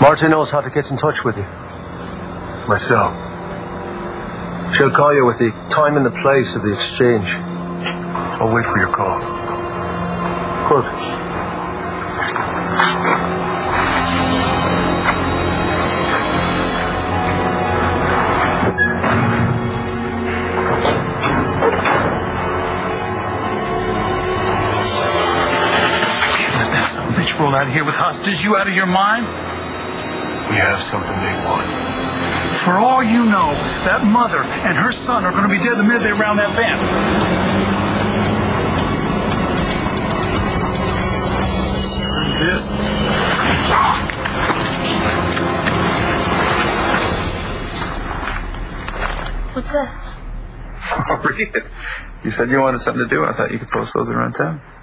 Marta knows how to get in touch with you. Myself. She'll call you with the time and the place of the exchange. I'll wait for your call. Good. Bitch roll out of here with hostage. You out of your mind? We have something they want. For all you know, that mother and her son are going to be dead the minute they round that bend. This. What's this? Oh, read it. You said you wanted something to do. I thought you could post those around town.